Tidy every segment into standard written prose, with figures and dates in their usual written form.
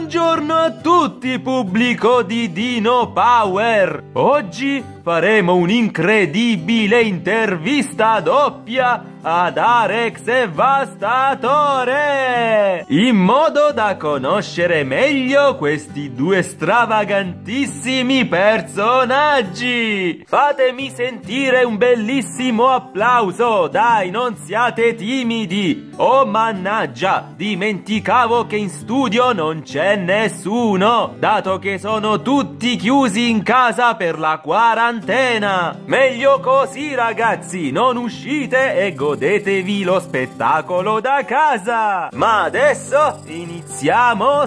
Buongiorno a tutti, pubblico di Dino Power! Oggi faremo un'incredibile intervista doppia ad Arex e Vastatore, in modo da conoscere meglio questi due stravagantissimi personaggi. Fatemi sentire un bellissimo applauso, dai, non siate timidi. Oh mannaggia, dimenticavo che in studio non c'è nessuno, dato che sono tutti chiusi in casa per la quarantena. Meglio così, ragazzi, non uscite e godetevi lo spettacolo da casa. Ma adesso iniziamo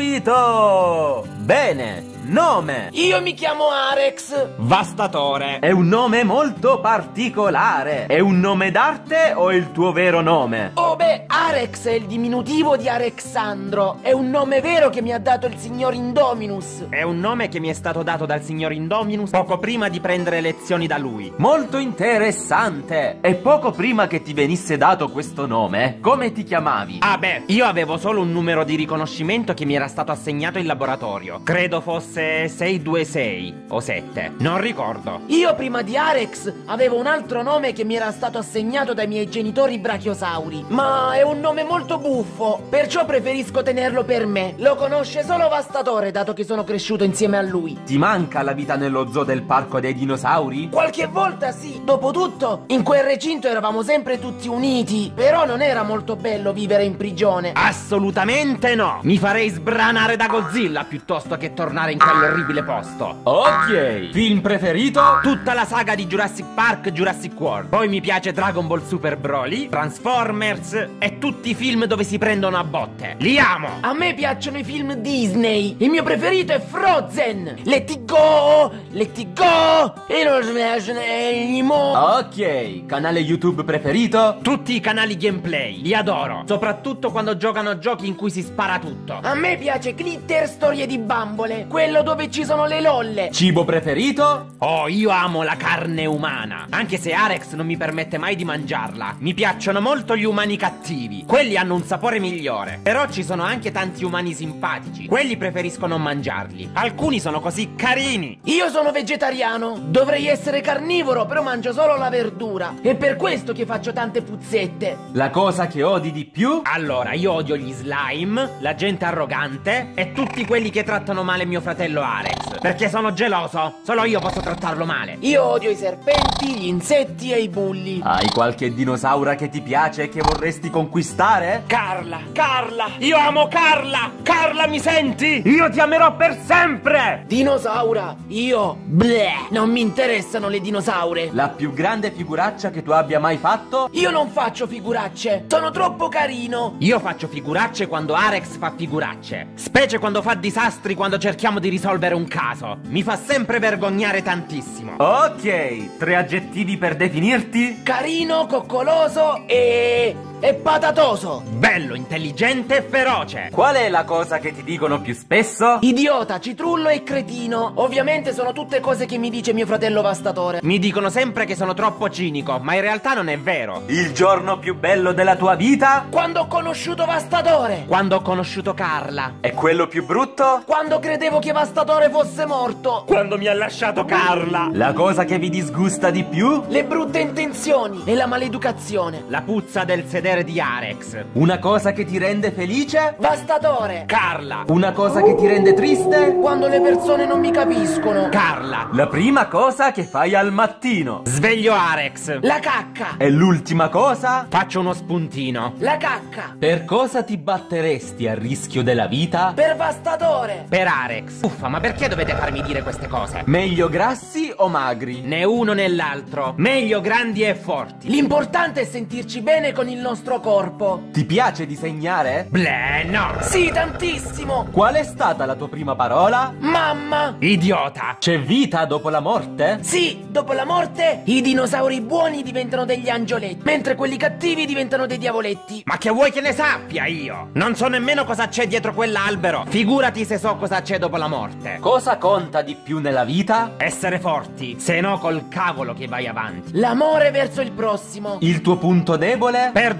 subito. Bene, nome. Io mi chiamo Arex. Vastatore. È un nome molto particolare. È un nome d'arte o il tuo vero nome? Oh beh, Arex è il diminutivo di Alexandro. È un nome vero che mi ha dato il signor Indominus. È un nome che mi è stato dato dal signor Indominus poco prima di prendere lezioni da lui. Molto interessante. E poco prima che ti venisse dato questo nome, come ti chiamavi? Ah beh, io avevo solo un numero di riconoscimento che mi era stato assegnato in laboratorio. Credo fosse 626 o 7, non ricordo. Io prima di Arex avevo un altro nome che mi era stato assegnato dai miei genitori brachiosauri. Ma è un nome molto buffo, perciò preferisco tenerlo per me. Lo conosce solo Vastatore, dato che sono cresciuto insieme a lui. Ti manca la vita nello zoo del parco dei dinosauri? Qualche volta sì. Dopotutto, in quel recinto eravamo sempre tutti uniti. Però non era molto bello vivere in prigione. Assolutamente no. Mi farei sbranare da Godzilla piuttosto che tornare in quell'orribile posto. Ok. Film preferito? Tutta la saga di Jurassic Park, Jurassic World. Poi mi piace Dragon Ball Super Broly, Transformers e tutti i film dove si prendono a botte. Li amo. A me piacciono i film Disney. Il mio preferito è Frozen. Let it go, let it go. E non smash anymore. Ok. Canale YouTube preferito? Tutti i canali gameplay, li adoro. Soprattutto quando giocano a giochi in cui si spara tutto. A me piace Glitter Storie di Bambole, quello dove ci sono le lolle. Cibo preferito? Oh, io amo la carne umana, anche se Arex non mi permette mai di mangiarla. Mi piacciono molto gli umani cattivi, quelli hanno un sapore migliore. Però ci sono anche tanti umani simpatici, quelli preferisco non mangiarli. Alcuni sono così carini. Io sono vegetariano, dovrei essere carnivoro, però mangio solo la verdura. È per questo che faccio tante puzzette. La cosa che odi di più? Allora, io odio gli slime, la gente arrogante e tutti quelli che trattano male mio fratello Arex. Perché sono geloso, solo io posso trattarlo male. Io odio i serpenti, gli insetti e i bulli. Hai qualche dinosaura che ti piace e che vorresti conquistare? Carla, Carla, io amo Carla. Carla, mi senti? Io ti amerò per sempre. Dinosaura, io bleh, non mi interessano le dinosaure. La più grande figuraccia che tu abbia mai fatto? Io non faccio figuracce, sono troppo carino. Io faccio figuracce quando Arex fa figuracce, specie quando fa disastri quando cerchiamo di risolvere un caso. Mi fa sempre vergognare tantissimo. Ok, 3 aggettivi per definirti? Carino, coccoloso e patatoso. Bello, intelligente e feroce. Qual è la cosa che ti dicono più spesso? Idiota, citrullo e cretino. Ovviamente sono tutte cose che mi dice mio fratello Vastatore. Mi dicono sempre che sono troppo cinico, ma in realtà non è vero. Il giorno più bello della tua vita? Quando ho conosciuto Vastatore. Quando ho conosciuto Carla. E quello più brutto? Quando credevo che Vastatore fosse morto. Quando mi ha lasciato Carla. La cosa che vi disgusta di più? Le brutte intenzioni e la maleducazione. La puzza del sedere di Arex. Una cosa che ti rende felice? Vastatore. Carla. Una cosa che ti rende triste? Quando le persone non mi capiscono. Carla. La prima cosa che fai al mattino? Sveglio Arex. La cacca. E l'ultima cosa? Faccio uno spuntino. La cacca. Per cosa ti batteresti a rischio della vita? Per Vastatore. Per Arex. Uffa, ma perché dovete farmi dire queste cose? Meglio grassi o magri? Né uno né l'altro. Meglio grandi e forti. L'importante è sentirci bene con il nostro corpo. Ti piace disegnare? Bleh, no. Sì, tantissimo. Qual è stata la tua prima parola? Mamma. Idiota. C'è vita dopo la morte? Sì, dopo la morte i dinosauri buoni diventano degli angioletti, mentre quelli cattivi diventano dei diavoletti. Ma che vuoi che ne sappia io? Non so nemmeno cosa c'è dietro quell'albero. Figurati se so cosa c'è dopo la morte. Cosa conta di più nella vita? Essere forti, se no col cavolo che vai avanti. L'amore verso il prossimo. Il tuo punto debole? Perdo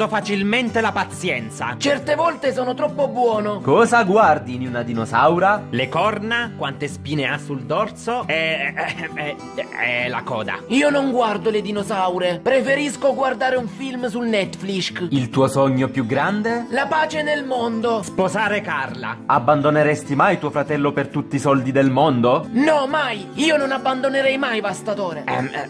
perdo facilmente la pazienza. Certe volte sono troppo buono. Cosa guardi in una dinosaura? Le corna, quante spine ha sul dorso e la coda. Io non guardo le dinosaure. Preferisco guardare un film sul Netflix. Il tuo sogno più grande? La pace nel mondo. Sposare Carla. Abbandoneresti mai tuo fratello per tutti i soldi del mondo? No, mai. Io non abbandonerei mai Vastatore.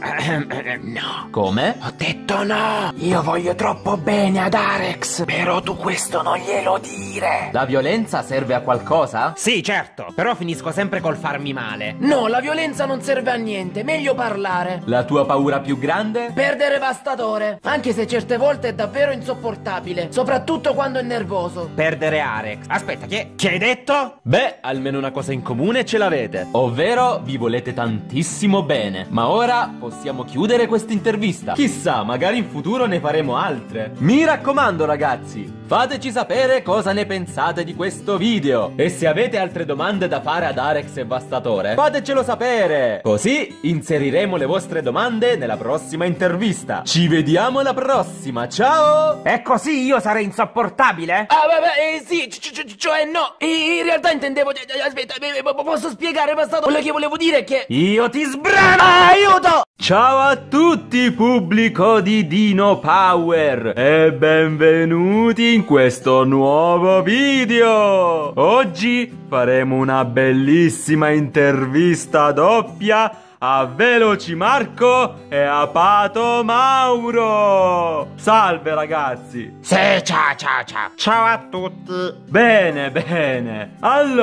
No. Come? Ho detto no. Io voglio troppo bene ad Arex. Però tu questo non glielo dire. La violenza serve a qualcosa? Sì, certo, però finisco sempre col farmi male. No, la violenza non serve a niente. Meglio parlare. La tua paura più grande? Perdere Vastatore. Anche se certe volte è davvero insopportabile. Soprattutto quando è nervoso. Perdere Arex. Aspetta, che hai detto? Beh, almeno una cosa in comune ce l'avete. Ovvero, vi volete tantissimo bene. Ma ora possiamo chiudere questa intervista. Chissà, magari in futuro ne faremo altre. Mi raccomando, ragazzi, fateci sapere cosa ne pensate di questo video. E se avete altre domande da fare ad Arex e Vastatore, fatecelo sapere. Così inseriremo le vostre domande nella prossima intervista. Ci vediamo alla prossima, ciao! E così io sarei insopportabile? Ah, vabbè, sì, cioè no. In realtà intendevo. Aspetta, posso spiegare, Vastatore? Quello che volevo dire è che. Io ti sbrano! Aiuto! Ciao a tutti pubblico di Dino Power e benvenuti in questo nuovo video. Oggi faremo una bellissima intervista doppia a Velocimarco e a Pato Mauro. Salve ragazzi. Sì, ciao. Ciao a tutti. Bene.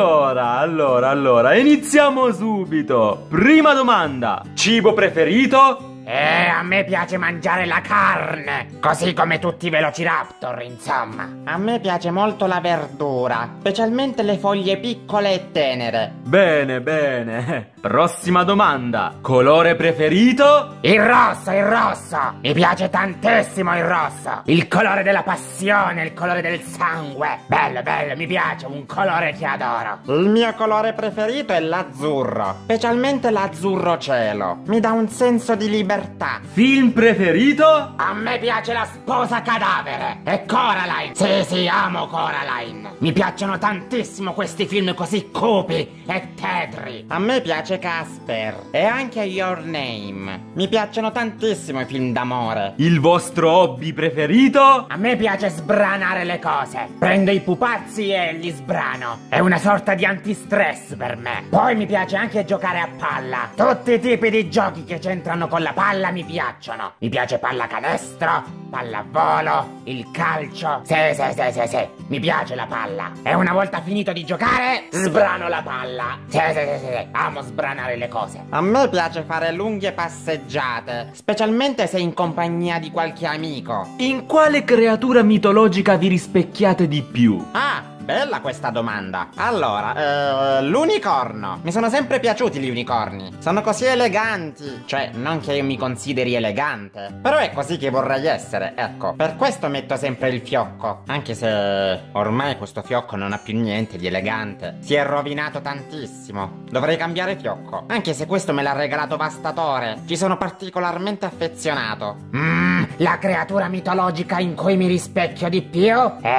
Allora, iniziamo subito. Prima domanda. Cibo preferito? A me piace mangiare la carne, così come tutti i Velociraptor, insomma. A me piace molto la verdura, specialmente le foglie piccole e tenere. Bene. Prossima domanda. Colore preferito? Il rosso. Mi piace tantissimo il rosso. Il colore della passione, il colore del sangue. Bello, mi piace, un colore che adoro. Il mio colore preferito è l'azzurro, specialmente l'azzurro cielo. Mi dà un senso di libertà. Film preferito? A me piace la sposa cadavere e Coraline. Sì, amo Coraline. Mi piacciono tantissimo questi film così cupi e tetri. A me piace Casper e anche Your Name. Mi piacciono tantissimo i film d'amore. Il vostro hobby preferito? A me piace sbranare le cose. Prendo i pupazzi e li sbrano. È una sorta di antistress per me. Poi mi piace anche giocare a palla. Tutti i tipi di giochi che c'entrano con la palla mi piacciono. Mi piace pallacanestro, pallavolo, il calcio. Sì. Mi piace la palla. E una volta finito di giocare, sbrano la palla. Sì. Amo sbranare le cose. A me piace fare lunghe passeggiate, specialmente se in compagnia di qualche amico. In quale creatura mitologica vi rispecchiate di più? Ah, bella questa domanda. Allora, l'unicorno. Mi sono sempre piaciuti gli unicorni. Sono così eleganti. Cioè, non che io mi consideri elegante, però è così che vorrei essere, ecco. Per questo metto sempre il fiocco. Anche se ormai questo fiocco non ha più niente di elegante. Si è rovinato tantissimo. Dovrei cambiare fiocco. Anche se questo me l'ha regalato Vastatore. Ci sono particolarmente affezionato. La creatura mitologica in cui mi rispecchio di più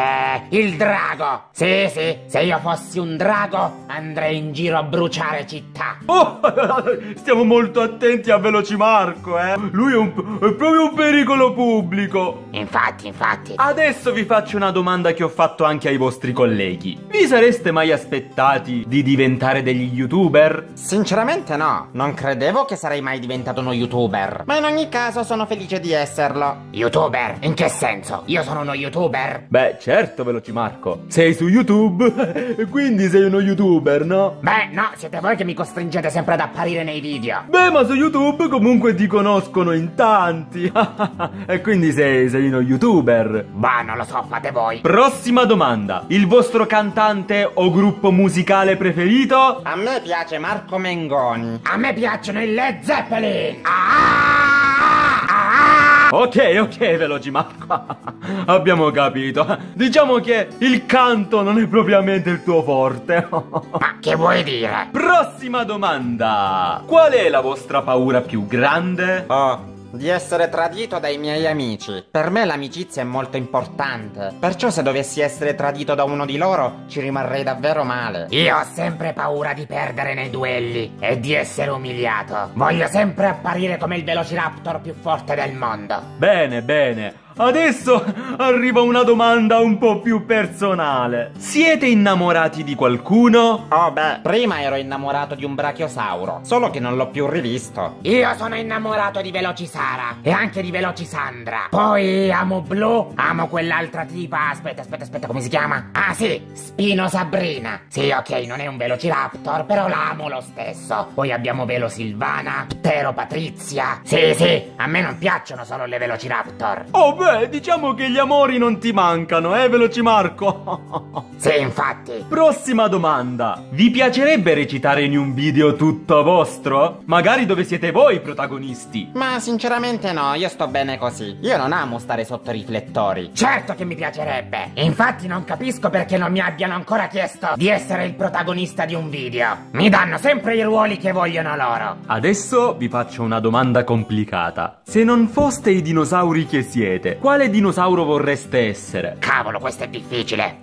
è il drago. Sì, se io fossi un drago andrei in giro a bruciare città. Oh, stiamo molto attenti a Velocimarco, Lui è proprio un pericolo pubblico. Infatti. Adesso vi faccio una domanda che ho fatto anche ai vostri colleghi. Vi sareste mai aspettati di diventare degli YouTuber? Sinceramente no, non credevo che sarei mai diventato uno YouTuber. Ma in ogni caso sono felice di esserlo. YouTuber? In che senso? Io sono uno YouTuber? Beh, certo, Velocimarco. Sei su YouTube e quindi sei uno YouTuber, no? Beh, no, siete voi che mi costringete sempre ad apparire nei video. Beh, ma su YouTube comunque ti conoscono in tanti. E quindi sei uno YouTuber. Bah, non lo so, fate voi. Prossima domanda. Il vostro cantante o gruppo musicale preferito? A me piace Marco Mengoni. A me piacciono i Led Zeppelin. Ok, Velocimarco. Abbiamo capito. Diciamo che il canto non è propriamente il tuo forte. Ma che vuoi dire? Prossima domanda. Qual è la vostra paura più grande? Oh, Di essere tradito dai miei amici. Per me l'amicizia è molto importante. Perciò se dovessi essere tradito da uno di loro, ci rimarrei davvero male. Io ho sempre paura di perdere nei duelli e di essere umiliato. Voglio sempre apparire come il Velociraptor più forte del mondo. Bene, bene. Adesso arriva una domanda un po' più personale. Siete innamorati di qualcuno? Oh beh, prima ero innamorato di un brachiosauro, solo che non l'ho più rivisto. Io sono innamorato di Velocisara e anche di Velocisandra. Poi amo Blu, amo quell'altra tipa. Aspetta, come si chiama? Ah sì, Spino Sabrina. Sì, ok, non è un Velociraptor, però la amo lo stesso. Poi abbiamo Velo Silvana, Ptero Patrizia. Sì, a me non piacciono solo le Velociraptor. Oh beh, diciamo che gli amori non ti mancano, Velocimarco? Sì, infatti. Prossima domanda. Vi piacerebbe recitare in un video tutto vostro? Magari dove siete voi i protagonisti? Ma sinceramente no, io sto bene così. Io non amo stare sotto i riflettori. Certo che mi piacerebbe. Infatti non capisco perché non mi abbiano ancora chiesto di essere il protagonista di un video. Mi danno sempre i ruoli che vogliono loro. Adesso vi faccio una domanda complicata. Se non foste i dinosauri che siete, quale dinosauro vorreste essere? Cavolo, questo è difficile.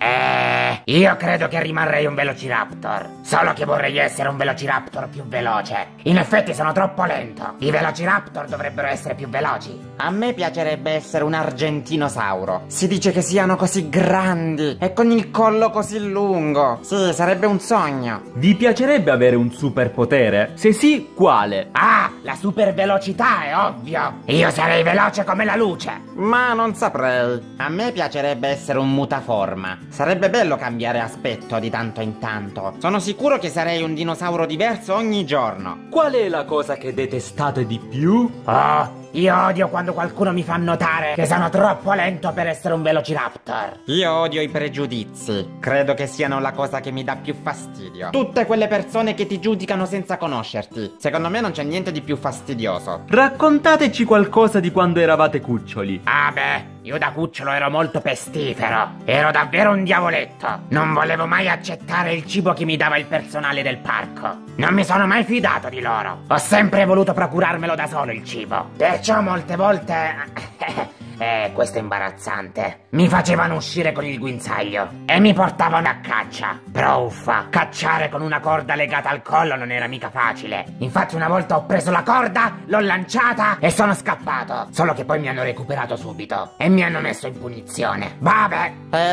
Io credo che rimarrei un Velociraptor. Solo che vorrei essere un Velociraptor più veloce. In effetti sono troppo lento. I Velociraptor dovrebbero essere più veloci. A me piacerebbe essere un argentinosauro. Si dice che siano così grandi e con il collo così lungo. Sì, sarebbe un sogno. Vi piacerebbe avere un superpotere? Se sì, quale? Ah, la super velocità è ovvio. Io sarei veloce come la luce. Ma non saprei. A me piacerebbe essere un mutaforma. Sarebbe bello cambiare aspetto di tanto in tanto. Sono sicuro che sarei un dinosauro diverso ogni giorno. Qual è la cosa che detestate di più? Oh, io odio quando qualcuno mi fa notare che sono troppo lento per essere un Velociraptor. Io odio i pregiudizi. Credo che siano la cosa che mi dà più fastidio. Tutte quelle persone che ti giudicano senza conoscerti. Secondo me non c'è niente di più fastidioso. Raccontateci qualcosa di quando eravate cuccioli. Ah beh, io da cucciolo ero molto pestifero. Ero davvero un diavoletto. Non volevo mai accettare il cibo che mi dava il personale del parco. Non mi sono mai fidato di loro. Ho sempre voluto procurarmelo da solo il cibo. Perciò molte volte... questo è imbarazzante. Mi facevano uscire con il guinzaglio e mi portavano a caccia. Però uffa, cacciare con una corda legata al collo non era mica facile. Infatti una volta ho preso la corda, l'ho lanciata e sono scappato. Solo che poi mi hanno recuperato subito e mi hanno messo in punizione. Vabbè.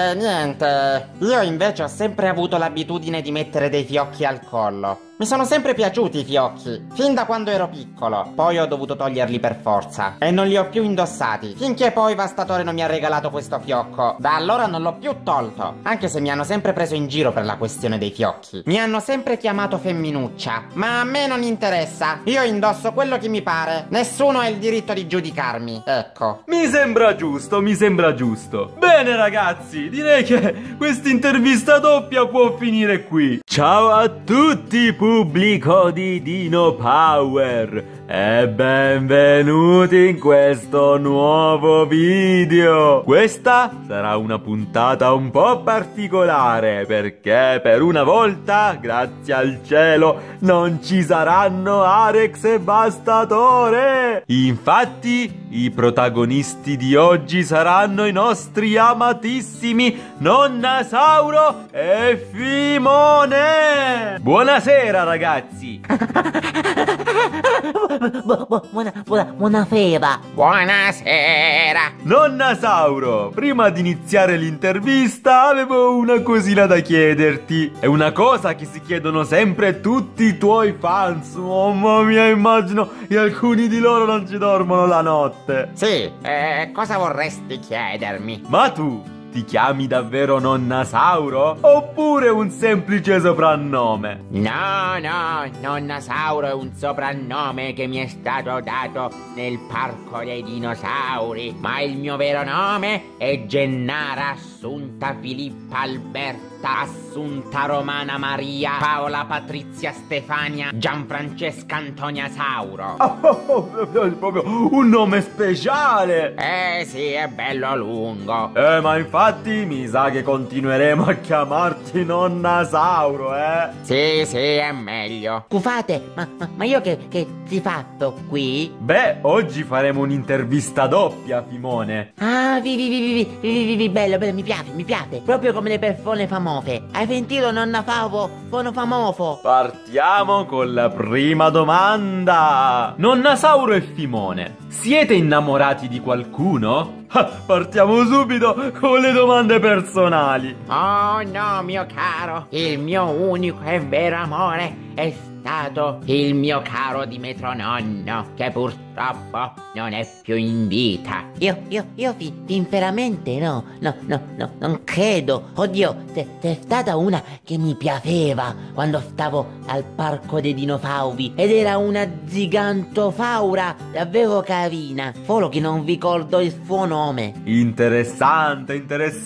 Niente. Io invece ho sempre avuto l'abitudine di mettere dei fiocchi al collo. Mi sono sempre piaciuti i fiocchi, fin da quando ero piccolo. Poi ho dovuto toglierli per forza e non li ho più indossati, finché poi Vastatore non mi ha regalato questo fiocco. Da allora non l'ho più tolto, anche se mi hanno sempre preso in giro per la questione dei fiocchi. Mi hanno sempre chiamato femminuccia, ma a me non interessa. Io indosso quello che mi pare. Nessuno ha il diritto di giudicarmi, ecco. Mi sembra giusto, mi sembra giusto. Bene ragazzi, direi che questa intervista doppia può finire qui. Ciao a tutti pubblico di Dino Power e benvenuti in questo nuovo video. Questa sarà una puntata un po' particolare perché per una volta, grazie al cielo, non ci saranno Arex e Vastatore. Infatti i protagonisti di oggi saranno i nostri amatissimi Nonnasauro e Fimone. Buonasera ragazzi. Buonasera. Buonasera. Nonnasauro, prima di iniziare l'intervista avevo una cosina da chiederti. È una cosa che si chiedono sempre tutti i tuoi fans. Mamma mia, immagino che alcuni di loro non ci dormono la notte. Sì, cosa vorresti chiedermi? Ma tu ti chiami davvero Nonnasauro? Oppure un semplice soprannome? No, Nonnasauro è un soprannome che mi è stato dato nel parco dei dinosauri, ma il mio vero nome è Gennara Assunta Filippa Alberta, Assunta Romana Maria, Paola Patrizia Stefania, Gianfrancesca Antonia Sauro. È proprio un nome speciale! Sì, è bello lungo. Ma infatti mi sa che continueremo a chiamarti nonna Sauro, Sì, è meglio. Scusate, ma io che ti fatto qui? Beh, oggi faremo un'intervista doppia, Fimone. Ah, bello, mi piace. Proprio come le persone famose. Hai sentito, nonna Favo? Sono famoso. Partiamo con la prima domanda. Nonna Sauro e Fimone, siete innamorati di qualcuno? Partiamo subito con le domande personali. Oh no, mio caro, il mio unico e vero amore è stato il mio caro Dimetro nonno, che purtroppo non è più in vita. Io sinceramente no, non credo. Oddio, c'è stata una che mi piaceva quando stavo al parco dei dinosauri ed era una gigantofaura davvero carina, solo che non ricordo il suo nome. Interessante,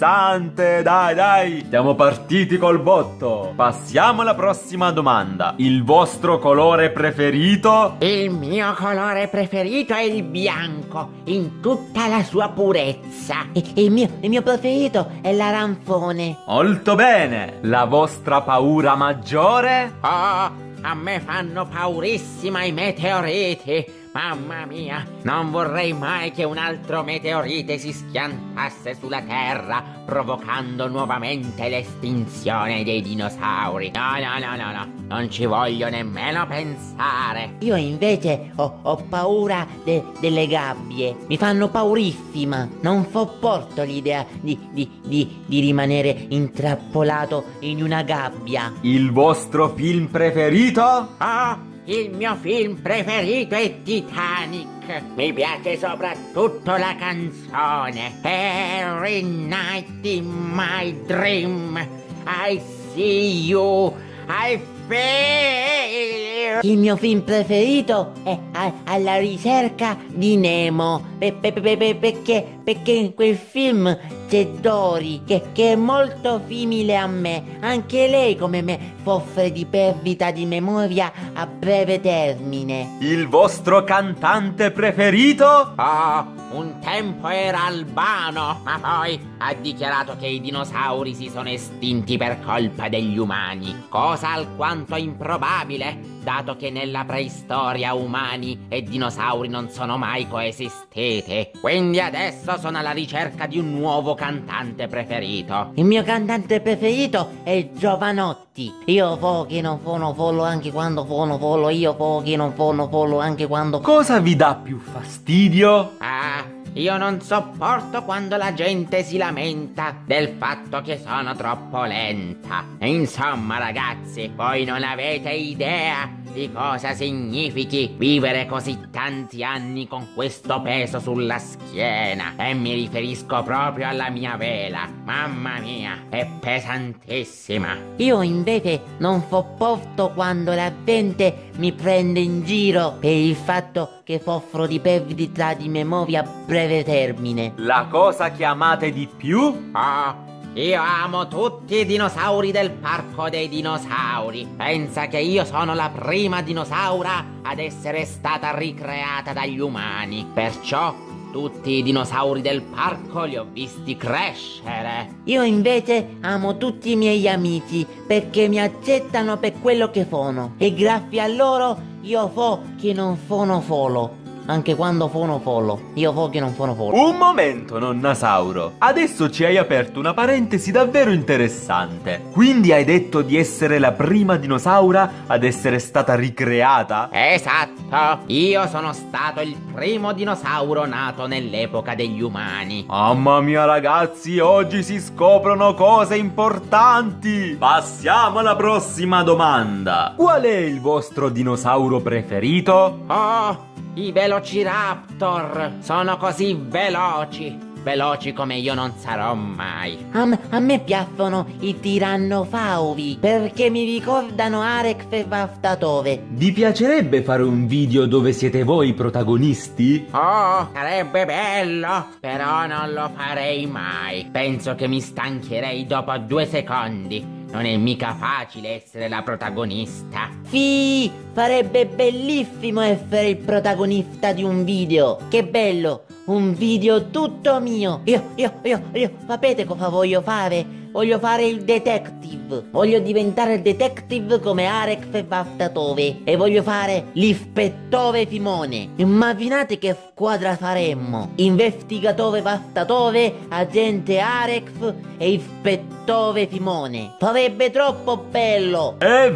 dai, siamo partiti col botto. Passiamo alla prossima domanda. Il vostro colore preferito? Il mio colore preferito è il bianco, in tutta la sua purezza. Il mio preferito è l'arancione. Molto bene. La vostra paura maggiore? Oh, a me fanno paurissima i meteoriti. Mamma mia, non vorrei mai che un altro meteorite si schiantasse sulla Terra, provocando nuovamente l'estinzione dei dinosauri. No, non ci voglio nemmeno pensare. Io invece ho paura delle gabbie. Mi fanno paurissima. Non sopporto l'idea di rimanere intrappolato in una gabbia. Il vostro film preferito? Il mio film preferito è Titanic. Mi piace soprattutto la canzone Every night in my dream I see you, I feel. Il mio film preferito è Alla ricerca di Nemo. Perché in quel film c'è Dory che è molto simile a me. Anche lei come me soffre di perdita di memoria a breve termine. Il vostro cantante preferito? Un tempo era Albano, ma poi ha dichiarato che i dinosauri si sono estinti per colpa degli umani, cosa alquanto improbabile, dato che nella preistoria umani e dinosauri non sono mai coesistiti. Quindi adesso sono alla ricerca di un nuovo cantante preferito. Il mio cantante preferito è Giovanotti. Io so che non sono solo anche quando sono solo. Io so che non sono solo anche quando... Cosa vi dà più fastidio? Io non sopporto quando la gente si lamenta del fatto che sono troppo lenta. Insomma, ragazzi, voi non avete idea di cosa significhi vivere così tanti anni con questo peso sulla schiena. E mi riferisco proprio alla mia vela. Mamma mia, è pesantissima. Io invece non sopporto quando la gente mi prende in giro per il fatto che soffro di perdita di memoria a breve termine. La cosa che amate di più? Io amo tutti i dinosauri del parco dei dinosauri. Pensa che io sono la prima dinosaura ad essere stata ricreata dagli umani. Perciò tutti i dinosauri del parco li ho visti crescere. Io invece amo tutti i miei amici perché mi accettano per quello che sono. E grazie a loro io so che non sono solo. Anche quando sono solo, io so che non sono solo. Un momento, nonna Sauro. Adesso ci hai aperto una parentesi davvero interessante. Quindi hai detto di essere la prima dinosaura ad essere stata ricreata? Esatto. Io sono stato il primo dinosauro nato nell'epoca degli umani. Mamma mia, ragazzi, oggi si scoprono cose importanti. Passiamo alla prossima domanda. Qual è il vostro dinosauro preferito? I Velociraptor sono così veloci. veloci come io non sarò mai. A me piacciono i tirannosauri perché mi ricordano Arex e Vastatove. Vi piacerebbe fare un video dove siete voi i protagonisti? Oh, sarebbe bello, però non lo farei mai. Penso che mi stancherei dopo 2 secondi. Non è mica facile essere la protagonista. Sì, farebbe bellissimo essere il protagonista di un video. Che bello, un video tutto mio. Io, sapete cosa voglio fare? Voglio fare il detective. Voglio diventare il detective come Arex e Vastatove. E voglio fare l'ispettore Simone. Immaginate che squadra faremmo: investigatore Vastatove, agente Arex e ispettore Simone. Sarebbe troppo bello. È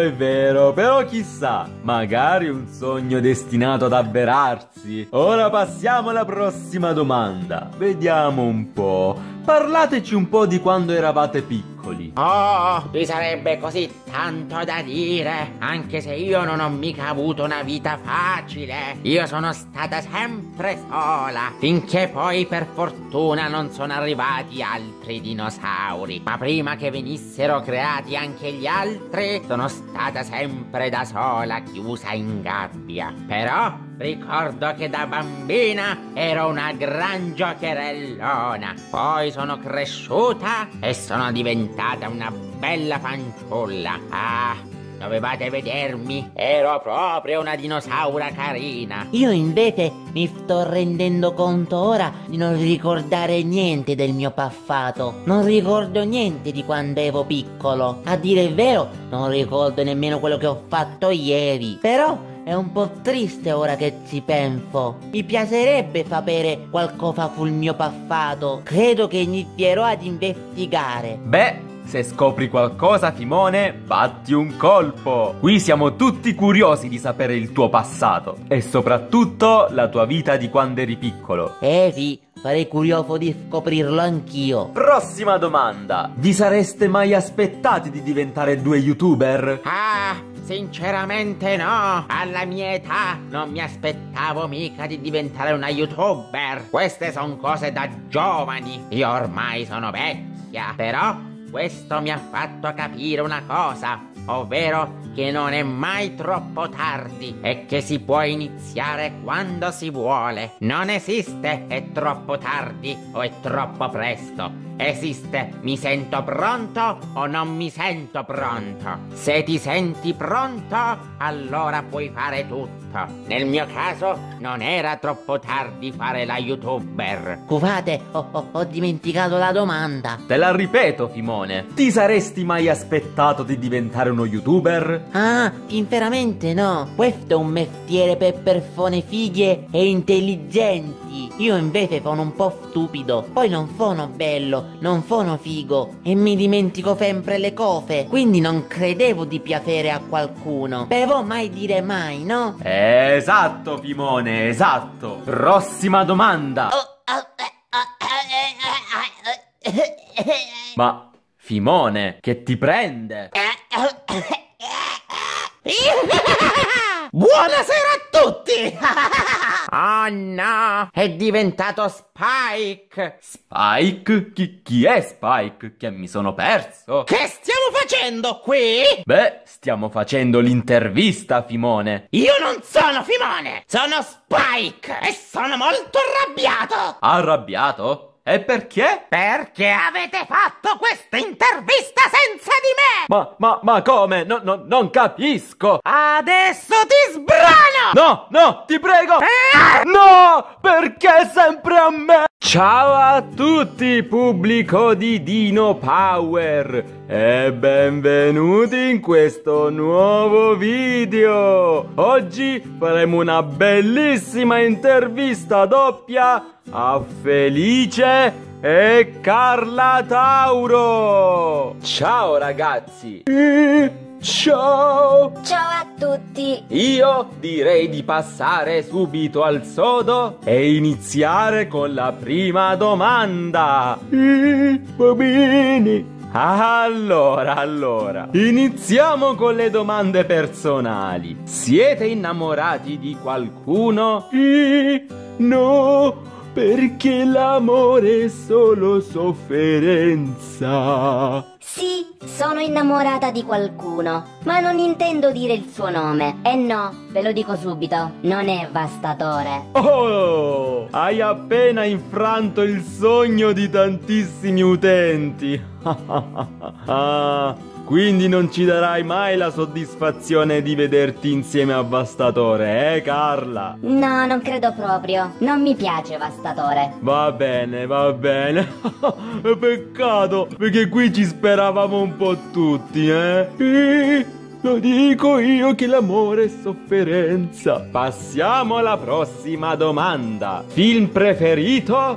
vero, però chissà, magari un sogno destinato ad avverarsi. Ora passiamo alla prossima domanda. Vediamo un po'. Parlateci un po' di quando eravate piccoli. Oh, vi sarebbe così tanto da dire, anche se io non ho mica avuto una vita facile. Io sono stata sempre sola, finché poi per fortuna non sono arrivati altri dinosauri. Ma prima che venissero creati anche gli altri, sono stata sempre da sola, chiusa in gabbia. Però ricordo che da bambina ero una gran giocherellona. Poi sono cresciuta e sono diventata una bella fanciulla. Ah, dovevate vedermi, ero proprio una dinosaura carina. Io invece mi sto rendendo conto ora di non ricordare niente del mio passato. Non ricordo niente di quando ero piccolo. A dire il vero, non ricordo nemmeno quello che ho fatto ieri. Però è un po' triste ora che ci penso. Mi piacerebbe sapere qualcosa sul mio passato. Credo che inizierò ad investigare. Beh, se scopri qualcosa, Simone, batti un colpo. Qui siamo tutti curiosi di sapere il tuo passato e soprattutto la tua vita di quando eri piccolo. Sì, sarei curioso di scoprirlo anch'io. Prossima domanda. Vi sareste mai aspettati di diventare 2 youtuber? Ah, sinceramente no. Alla mia età non mi aspettavo mica di diventare una youtuber. Queste sono cose da giovani. Io ormai sono vecchia. Però questo mi ha fatto capire una cosa, ovvero che non è mai troppo tardi e che si può iniziare quando si vuole. Non esiste è troppo tardi o è troppo presto. Esiste mi sento pronto o non mi sento pronto. Se ti senti pronto, allora puoi fare tutto. Nel mio caso non era troppo tardi fare la youtuber. Scusate, ho dimenticato la domanda. Te la ripeto, Simone. Ti saresti mai aspettato di diventare uno youtuber? Ah, sinceramente no. Questo è un mestiere per persone fighe e intelligenti. Io invece sono un po' stupido. Poi non sono bello, non sono figo e mi dimentico sempre le cose. Quindi non credevo di piacere a qualcuno. Però mai dire mai, no? Esatto, Simone, esatto. Prossima domanda. Ma, Simone, che ti prende? Buonasera a tutti! Oh no, è diventato Spike! Spike? Chi è Spike? Che mi sono perso? Che stiamo facendo qui? Beh, stiamo facendo l'intervista, Simone. Io non sono Simone, sono Spike e sono molto arrabbiato! Arrabbiato? E perché? Perché avete fatto questa intervista senza di me! Ma come? Non capisco! Adesso ti sbrano! No, ti prego! No! Perché sempre a me? Ciao a tutti, pubblico di Dino Power! E benvenuti in questo nuovo video! Oggi faremo una bellissima intervista doppia a Felice e Carla Tauro! Ciao ragazzi! Ciao! Ciao a tutti! Io direi di passare subito al sodo e iniziare con la prima domanda. Va bene. Allora, iniziamo con le domande personali. Siete innamorati di qualcuno? No, perché l'amore è solo sofferenza. Sì, sono innamorata di qualcuno, ma non intendo dire il suo nome. E no, ve lo dico subito, non è Vastatore. Oh, hai appena infranto il sogno di tantissimi utenti. Quindi non ci darai mai la soddisfazione di vederti insieme a Vastatore, Carla? No, non credo proprio. Non mi piace Vastatore. Va bene, va bene. Peccato, perché qui ci speravamo un po' tutti, Lo dico io che l'amore è sofferenza. Passiamo alla prossima domanda. Film preferito?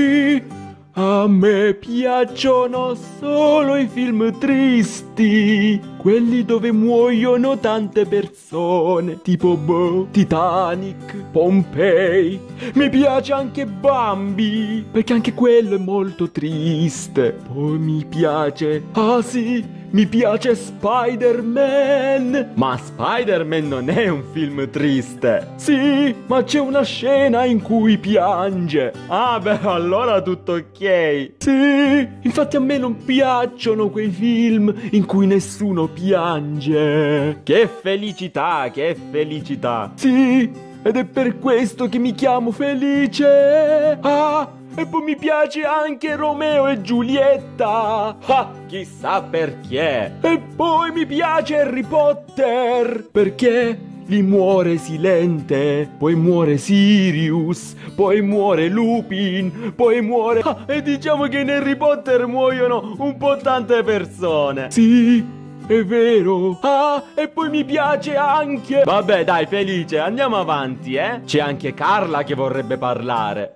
A me piacciono solo i film tristi, quelli dove muoiono tante persone, tipo Titanic, Pompei. Mi piace anche Bambi, perché anche quello è molto triste. Poi mi piace, mi piace Spider-Man. Ma Spider-Man non è un film triste. Sì, ma c'è una scena in cui piange. Ah beh, allora tutto ok. Sì, infatti a me non piacciono quei film in cui nessuno piange. Che felicità, che felicità. Sì, ed è per questo che mi chiamo Felice. E poi mi piace anche Romeo e Giulietta. Chissà perché. E poi mi piace Harry Potter, perché lì muore Silente, poi muore Sirius, poi muore Lupin, poi muore... e diciamo che in Harry Potter muoiono un po' tante persone. Sì, è vero. E poi mi piace anche... Vabbè dai Felice, andiamo avanti, C'è anche Carla che vorrebbe parlare.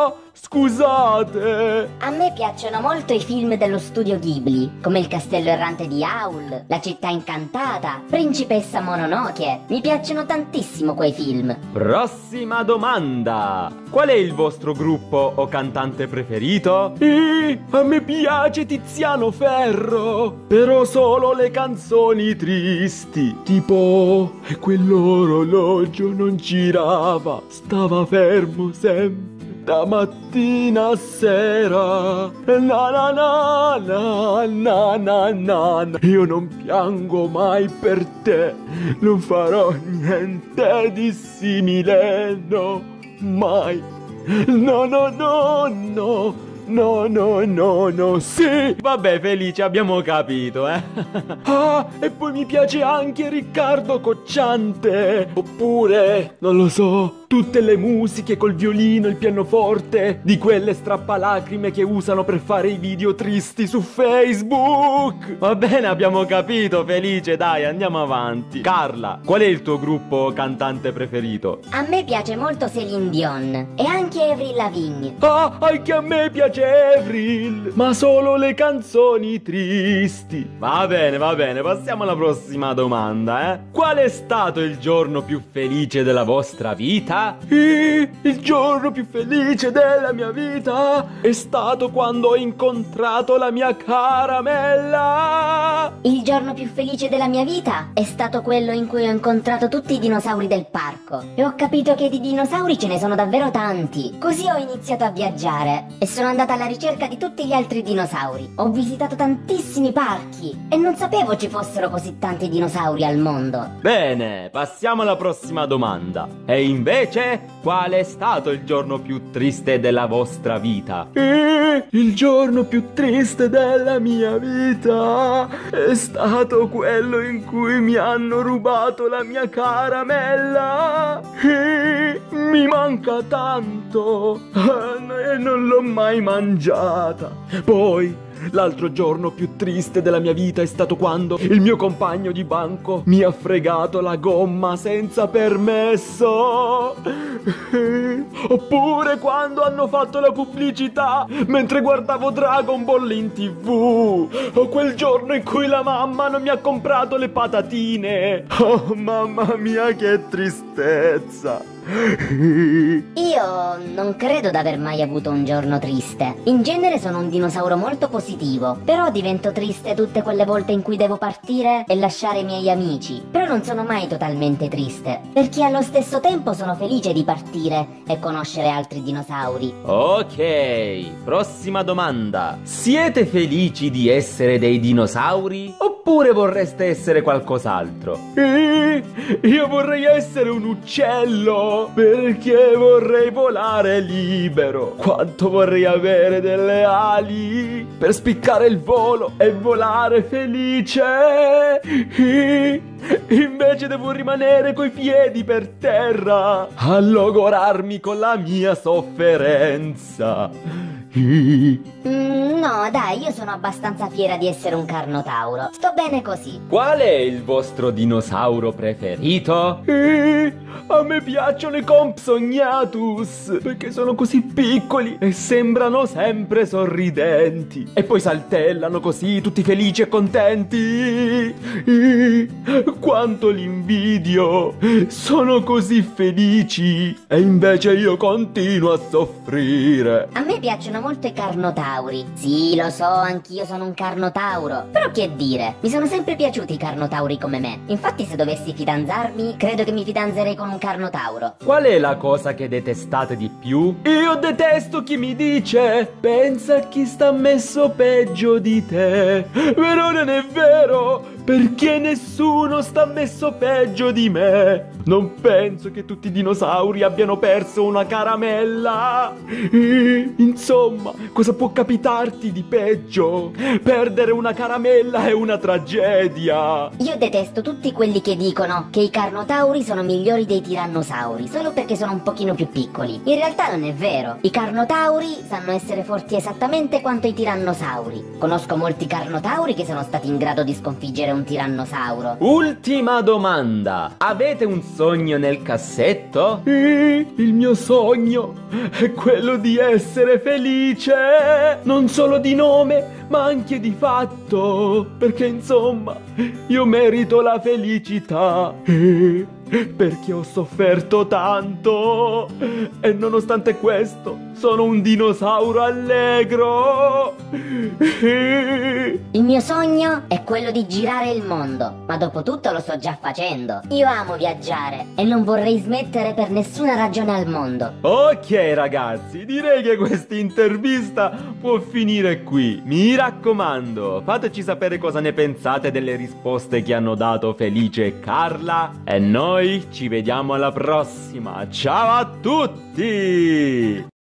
Scusate. A me piacciono molto i film dello studio Ghibli, come Il castello errante di Howl, La città incantata, Principessa Mononoke. Mi piacciono tantissimo quei film. Prossima domanda. Qual è il vostro gruppo o cantante preferito? A me piace Tiziano Ferro, però solo le canzoni tristi, tipo e quell'orologio non girava, stava fermo sempre da mattina a sera. Na na na na na na na. Io non piango mai per te, non farò niente di simile, no, mai. No no no no. No, no, no, no, sì! Vabbè, Felice, abbiamo capito, e poi mi piace anche Riccardo Cocciante. Oppure, non lo so, tutte le musiche col violino, il pianoforte, di quelle strappalacrime che usano per fare i video tristi su Facebook. Va bene, abbiamo capito, Felice, dai, andiamo avanti. Carla, qual è il tuo gruppo cantante preferito? A me piace molto Céline Dion e anche Avril Lavigne. Anche a me piace Avril, ma solo le canzoni tristi. Va bene, passiamo alla prossima domanda, Qual è stato il giorno più felice della vostra vita? Il giorno più felice della mia vita è stato quando ho incontrato la mia caramella. Il giorno più felice della mia vita è stato quello in cui ho incontrato tutti i dinosauri del parco e ho capito che di dinosauri ce ne sono davvero tanti. Così ho iniziato a viaggiare e sono andata alla ricerca di tutti gli altri dinosauri. Ho visitato tantissimi parchi e non sapevo ci fossero così tanti dinosauri al mondo. Bene, passiamo alla prossima domanda. E invece, qual è stato il giorno più triste della vostra vita? Il giorno più triste della mia vita è stato quello in cui mi hanno rubato la mia caramella. Mi manca tanto e non l'ho mai mangiata. Poi l'altro giorno più triste della mia vita è stato quando il mio compagno di banco mi ha fregato la gomma senza permesso. Oppure quando hanno fatto la pubblicità mentre guardavo Dragon Ball in TV. O quel giorno in cui la mamma non mi ha comprato le patatine. Oh mamma mia, che tristezza. Io non credo d'aver mai avuto un giorno triste. In genere sono un dinosauro molto positivo, però divento triste tutte quelle volte in cui devo partire e lasciare i miei amici. Però non sono mai totalmente triste, perché allo stesso tempo sono felice di partire e conoscere altri dinosauri. Ok, prossima domanda. Siete felici di essere dei dinosauri? Oppure vorreste essere qualcos'altro? Io vorrei essere un uccello, perché vorrei volare libero. Quanto vorrei avere delle ali per spiccare il volo e volare felice. Invece devo rimanere coi piedi per terra a logorarmi con la mia sofferenza. No, dai, io sono abbastanza fiera di essere un carnotauro. Sto bene così. Qual è il vostro dinosauro preferito? A me piacciono i Compsognathus, perché sono così piccoli e sembrano sempre sorridenti. E poi saltellano così, tutti felici e contenti. Quanto li invidio! Sono così felici e invece io continuo a soffrire. A me piacciono molto i carnotauri. Sì, lo so, anch'io sono un carnotauro. Però che dire, mi sono sempre piaciuti i carnotauri come me. Infatti se dovessi fidanzarmi, credo che mi fidanzerei con un carnotauro. Qual è la cosa che detestate di più? Io detesto chi mi dice: pensa a chi sta messo peggio di te. Però non è vero, perché nessuno sta messo peggio di me. Non penso che tutti i dinosauri abbiano perso una caramella. Insomma, cosa può capitarti di peggio? Perdere una caramella è una tragedia. Io detesto tutti quelli che dicono che i carnotauri sono migliori dei tirannosauri solo perché sono un pochino più piccoli. In realtà non è vero. I carnotauri sanno essere forti esattamente quanto i tirannosauri. Conosco molti carnotauri che sono stati in grado di sconfiggere un tirannosauro. Ultima domanda. Avete un sogno nel cassetto? Il mio sogno è quello di essere felice, non solo di nome, ma anche di fatto, perché insomma, io merito la felicità. Perché ho sofferto tanto e nonostante questo sono un dinosauro allegro. Il mio sogno è quello di girare il mondo, ma dopo tutto lo sto già facendo. Io amo viaggiare e non vorrei smettere per nessuna ragione al mondo. Ok ragazzi, direi che questa intervista può finire qui. Mi raccomando, fateci sapere cosa ne pensate delle risposte che hanno dato Felice e Carla. E noi ci vediamo alla prossima. Ciao a tutti!